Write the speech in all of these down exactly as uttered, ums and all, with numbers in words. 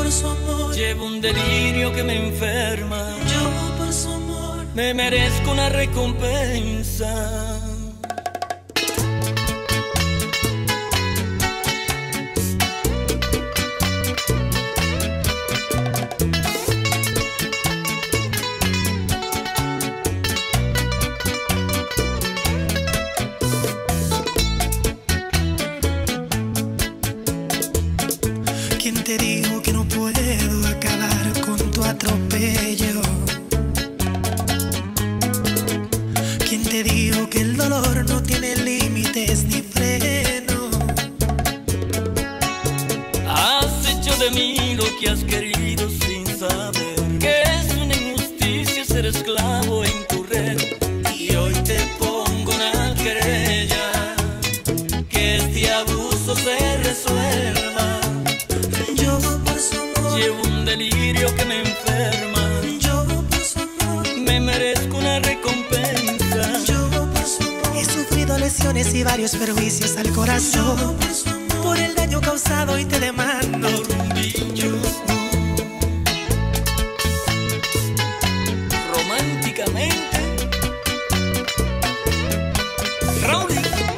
por su amor. Llevo un delirio que me enferma. Yo por su amor me merezco una recompensa. ¿Quién te dijo que no puedo acabar con tu atropello? ¿Quién te dijo que el dolor no tiene límites ni freno? Has hecho de mí lo que has querido sin saber que es una injusticia ser esclavo en tu red. Y hoy te pongo una querella, que este abuso se resuelva. Yo por su amor Llevo un delirio que me enferma. Yo por su amor me merezco una recompensa. Yo por su amor he sufrido lesiones y varios perjuicios al corazón. Yo por su amor por el daño causado y te demando por un dicho. Románticamente Rowdy.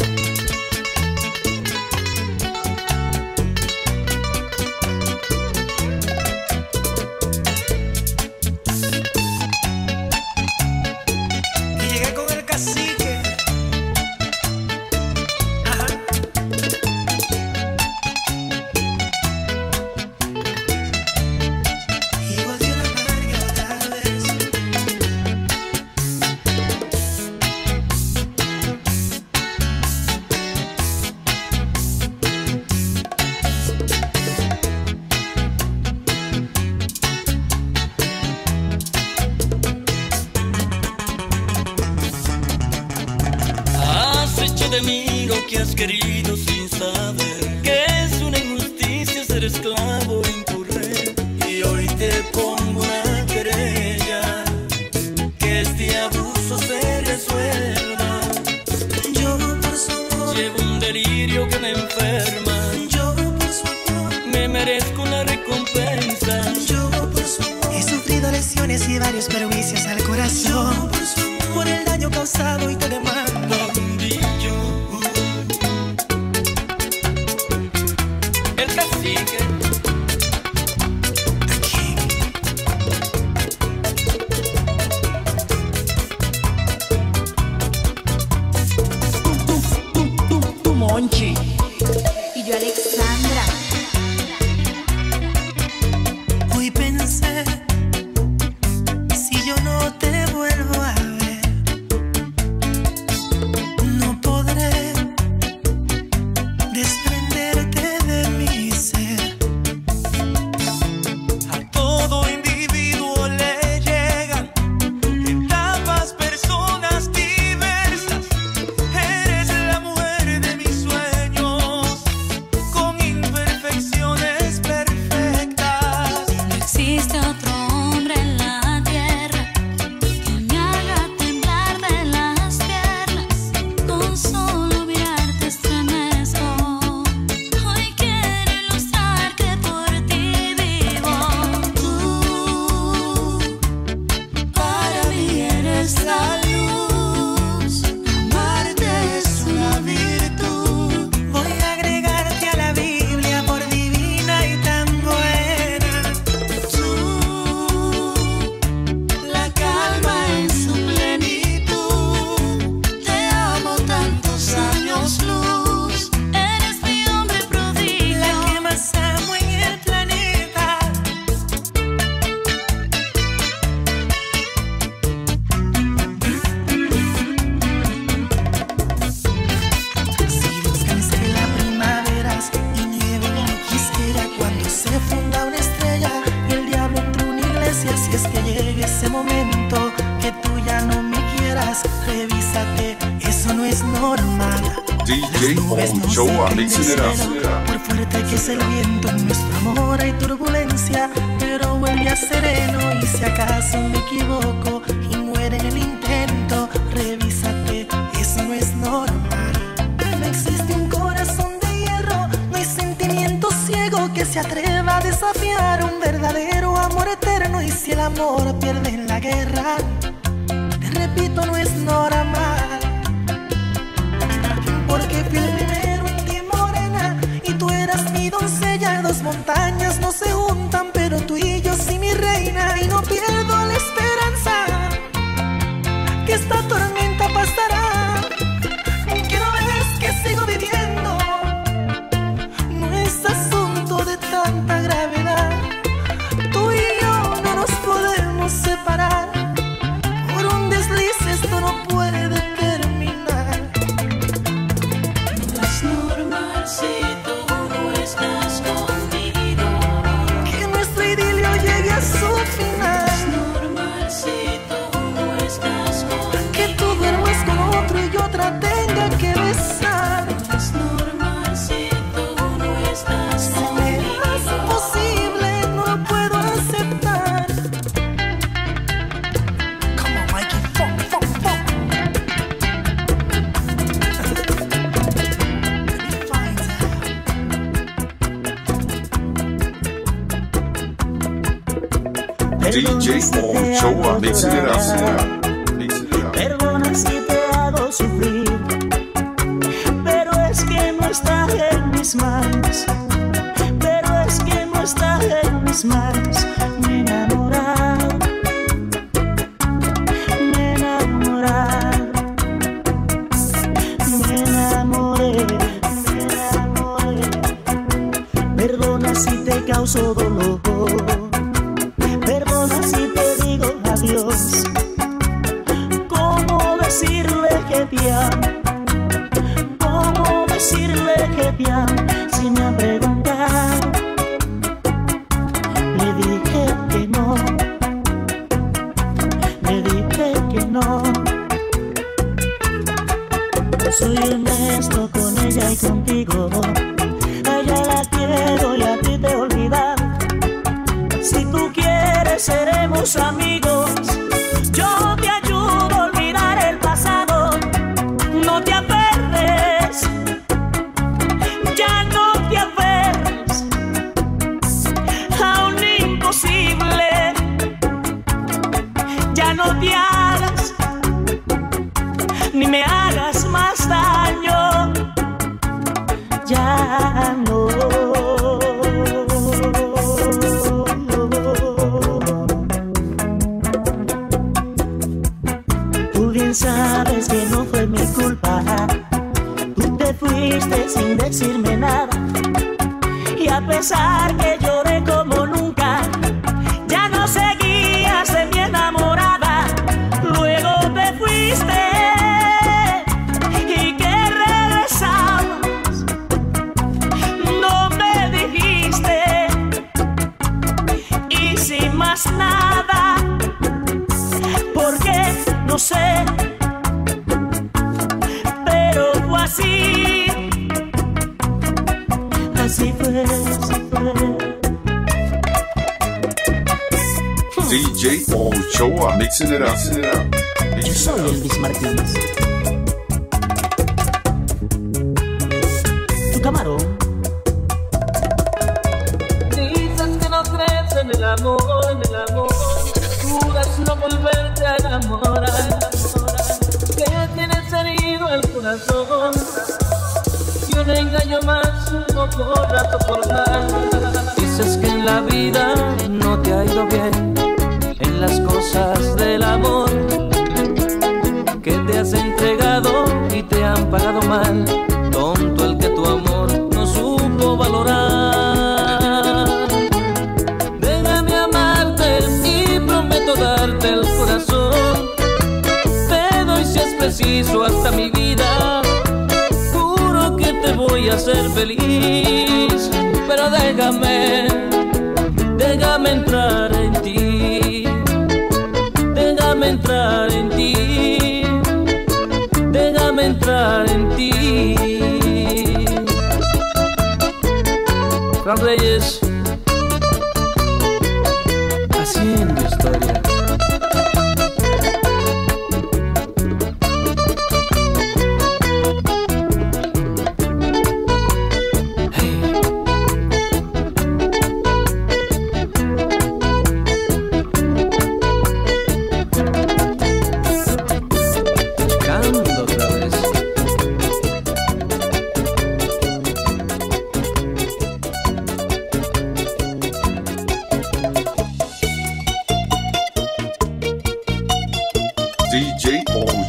Cacique. Ajá. Y volvió la amarga otra vez. De mí lo que has querido sin saber que es una injusticia ser esclavo en tu red. Y hoy te pongo una querella, que este abuso se resuelva. Yo por su amor llevo un delirio que me enferma. Yo por su amor me merezco una recompensa. Yo por su amor he sufrido lesiones y varios perjuicios al corazón. Yo por su amor por el daño causado y te demando un dicho. El cacique. Tu, tu, tu, tu Monchi. Y yo Alexandra. Hoy pensé, si yo no te vuelvo a ver, no podré desprenderte de mi ser. A todo individuo le llegan etapas, personas diversas. Eres la mujer de mis sueños, con imperfecciones perfectas. No existe otro hombre en la tierra que me haga temblar de las piernas. Con solo mirarte estremezco. Hoy quiero ilustrar que por ti vivo. Tú, para mí eres la luz. Amarte es una virtud. Voy a agregarte a la Biblia por divina y tan buena. Tú, la calma en su plenitud. Te amo tantos años luz. Eres mi hombre prodigio. La que más amo en el planeta. Si descansé en la primavera y nieve no quisiera cuando se funda una estrella y el diablo entra a una iglesia. Si es que llegue ese momento que tú ya no me quieras, revísate, eso no es normal. D J Ochoa mixing it up. Por fuerte que es el viento, en nuestro amor hay turbulencia, pero vuelve a sereno. Y si acaso me equivoco y muere en el intento, revísate, eso no es normal. No existe un corazón de hierro, no hay sentimientos ciegos. beso que se atreva a desafiar un verdadero amor eterno. Y si el amor pierde en la guerra, te repito, no es normal. Porque fui el primero en ti, morena, y tú eras mi doncella. Dos montañas no se juntan, pero tú y yo sí, mi reina. Y no pierdo la esperanza que esta tormenta pasará. Que no ves que sigo viviendo, no es asunto de tanta gravedad. Tú y yo no nos podemos separar, por un desliz esto no puede terminar. No es normal si tú no estás conmigo, Que nuestro idilio llegue a su final. no es normal si tú no estás conmigo, Que tú duermas con otro y otra tenga que besar. no es normal si tú no estás Se me hace conmigo. imposible, no lo puedo aceptar. Come on, Mikey, funk, funk, funk. D J Ochoa, mixing it up. Mixing it up. Perdona si te hago sufrir, pero es que no está en mis manos. Pero es que no está en mis manos. Me he enamorado, me he enamorado, me enamoré, me enamoré. Perdona si te causo dolor. Perdona si te digo adiós. ¿Cómo decirle que te amo? ¿Cómo decirle que te amo? Si me han preguntado, le dije que no, le dije que no. Soy honesto con ella y contigo. A ella la quiero y a ti te he olvidado. Si tú quieres seremos amigos. Yo te ayudo a olvidar el pasado. No te aferres, ya no te aferres a un imposible. Ya no te hagas, ni me hagas más daño. Ya no. Tú bien sabes que no fue mi culpa. Tú te fuiste sin decirme nada. Y a pesar que lloré como nunca, ya no seguías de mi enamorada. Luego te fuiste y que regresabas, no me dijiste. Y sin más nada, porque no sé, pero fue así. Así fue, así fue. D J Ochoa, mixing it up. Mixing it up. Yo Mixing soy it up. Elvis Martínez. Tu camarón. Dices que no crees en el amor, en el amor. Juras no volverte a enamorar. Que tienes herido el corazón. Y un engaño más no podrá soportar. Dices que en la vida no te ha ido bien, en las cosas del amor, que te has entregado y te han pagado mal. Tonto el que tu amor no supo valorar. Déjame amarte y prometo darte el corazón. Te doy si es preciso hasta mi vida. Juro que te voy a hacer feliz. Pero déjame, déjame entrar en ti. Déjame entrar en ti. Déjame entrar en ti. Juan Reyes, haciendo historia. Hey.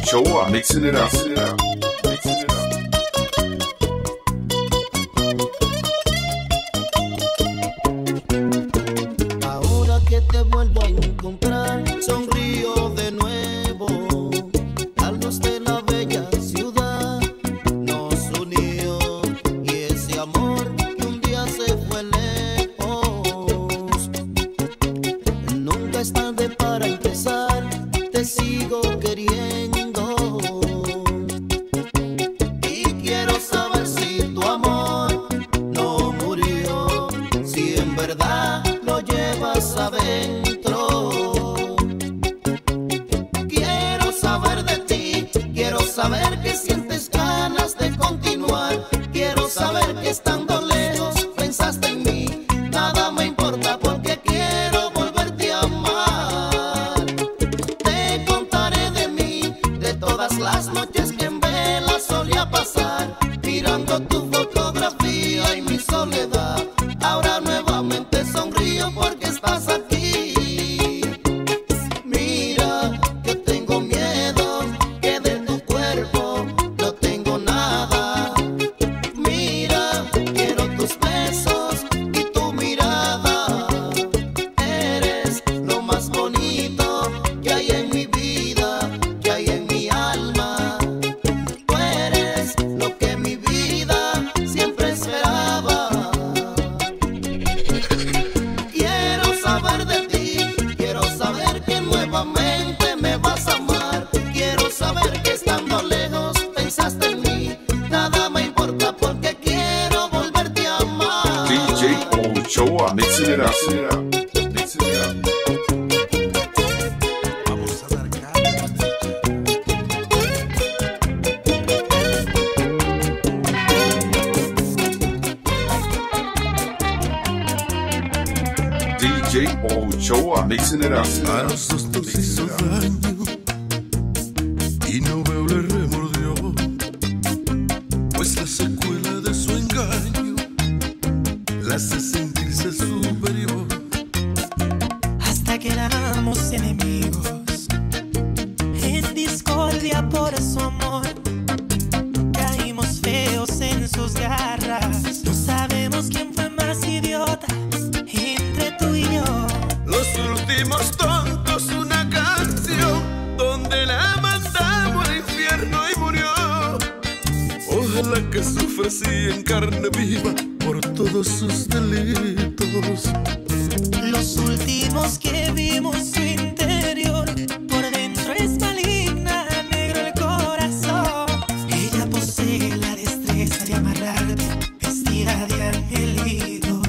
Ochoa, mixing it up. Mixing it up. Ahora que te vuelvo a encontrar, sonrío de nuevo. La luz de la bella ciudad nos unió, y ese amor que un día se fue lejos. Nunca es tarde para empezar, te sigo queriendo. Y quiero saber si tu amor no murió, si en verdad lo llevas adentro. Quiero saber de ti, quiero saber que sientes ganas de continuar. Quiero saber que estando lejos pensaste en mí. Nada me importa porque quiero volverte a amar. Te contaré de mí, de todas las noches que en vela solía pasar, mirando tu fotografía y mi soledad. Ahora nuevamente sonrío porque estás aquí. Mira que tengo miedo, que de tu cuerpo no tengo nada. Mira, quiero tus besos y tu mirada. Eres lo más bonito que hay en mi vida, que hay en mi alma. Tú eres lo que mi vida siempre esperaba. Quiero saber de ti, quiero saber que nuevamente me vas a amar. Quiero saber que estando lejos pensaste en mí. Nada me importa porque quiero volverte a amar. D J Ochoa, mixing it up. Mixing it up. Vamos a dar calma. D J Ochoa, mixing it up. A los dos nos hizo daño y no veo le remordió, pues la secuela de su engaño la hace sentirse superior. Hasta que éramos enemigos, en discordia por su amor. Caímos feos en sus garras. No sabemos quién fue más idiota entre tú y yo. Los últimos tontos, una canción donde la mandamos al infierno y murió. Ojalá que sufra así en carne viva por todos sus delitos. Los últimos que vimos su interior, por dentro es maligna, negro el corazón. Ella posee la destreza de amarrarte, vestida de angelito.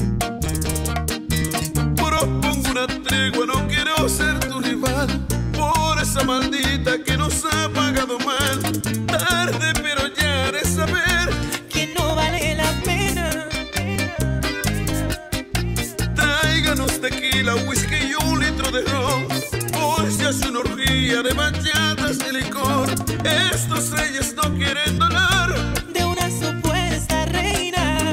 Propongo una tregua, no quiero ser tu rival, por esa maldita que nos ha pagado mal. Tarde pero ya de saber Que no vale la pena. tráiganos tequila, whisky y un litro de ron. Hoy se hace una orgía de bachatas y licor. Estos reyes no quieren dolor. De una supuesta reina.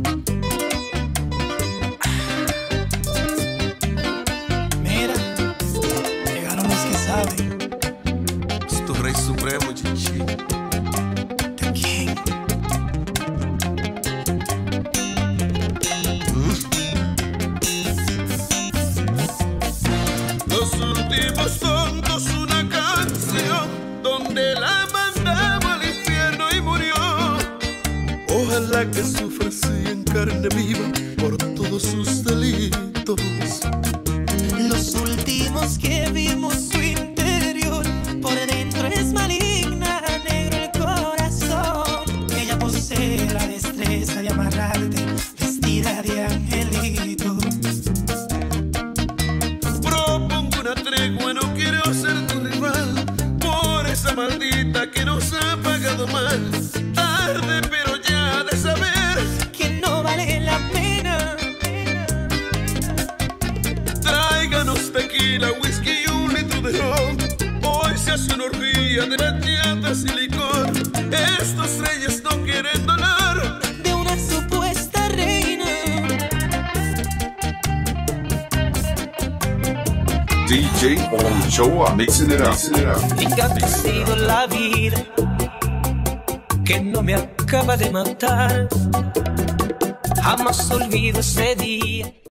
Mira, llegaron los que saben. Es tu rey supremo, chichi. The King. Los últimos tontos, una canción donde la mandamos al infierno y murió. Ojalá que sufra así en carne viva por todos sus delitos. Los últimos que vimos su interior, por dentro es maligna, negro el corazón. Ella posee la destreza de amarrarte, vestida de angelito. Propongo una tregua, no quiero ser tu rival, por esa maldita que nos ha pagado mal. Tarde pero ya de saber Que no vale la pena. tráiganos tequila, whisky y un litro de ron. Hoy se hace una orgía de bachatas y licor. Estos reyes no quieren dolor. De una supuesta reina. D J Ochoa, mixing it up. Y que ha sido la vida que no me acaba de matar. Jamás olvido ese día.